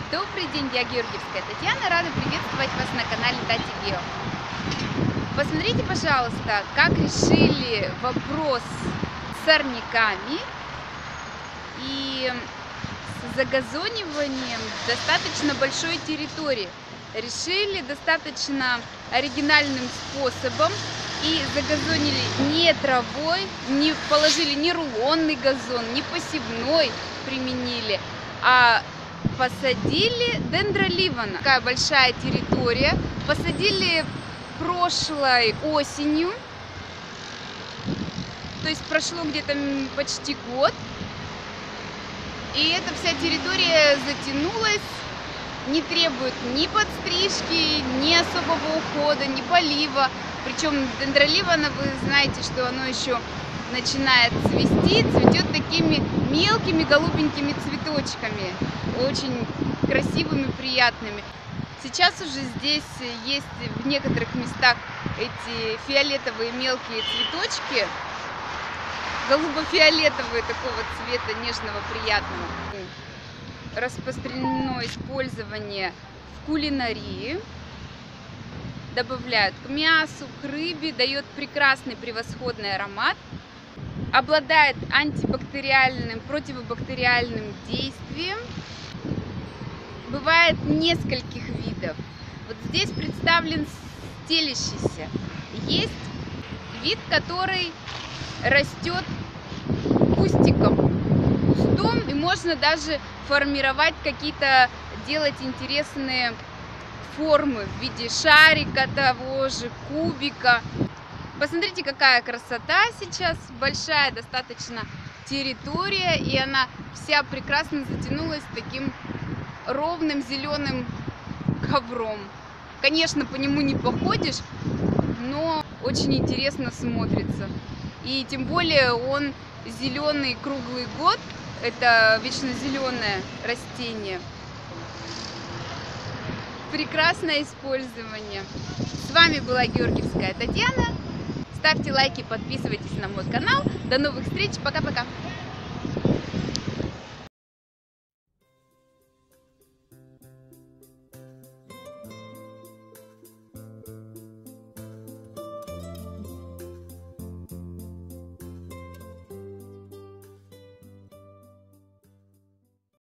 Добрый день, я Георгиевская Татьяна, рада приветствовать вас на канале Тати Гео. Посмотрите, пожалуйста, как решили вопрос с сорняками и с загазониванием достаточно большой территории. Решили достаточно оригинальным способом и загазонили не травой, не положили не рулонный газон, не посевной применили, а посадили дендроливана. Такая большая территория. Посадили прошлой осенью. То есть прошло где-то почти год. И эта вся территория затянулась. Не требует ни подстрижки, ни особого ухода, ни полива. Причем дендроливана, вы знаете, что оно еще начинает цвести, цветет такими мелкими голубенькими цветочками, очень красивыми, приятными. Сейчас уже здесь есть в некоторых местах эти фиолетовые мелкие цветочки, голубо-фиолетовые такого цвета, нежного, приятного. Распространено использование в кулинарии. Добавляют к мясу, к рыбе, дает прекрасный превосходный аромат. Обладает антибактериальным, противобактериальным действием. Бывает нескольких видов. Вот здесь представлен стелящийся. Есть вид, который растет кустом, и можно даже формировать какие-то, делать интересные формы в виде шарика того же, кубика. Посмотрите, какая красота сейчас, большая достаточно территория, и она вся прекрасно затянулась таким ровным зеленым ковром. Конечно, по нему не походишь, но очень интересно смотрится. И тем более он зеленый круглый год, это вечно зеленое растение. Прекрасное использование. С вами была Георгиевская Татьяна. Ставьте лайки, подписывайтесь на мой канал. До новых встреч. Пока-пока.